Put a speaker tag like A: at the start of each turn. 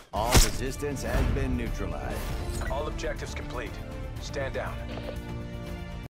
A: All resistance has been neutralized.
B: All objectives complete. Stand down.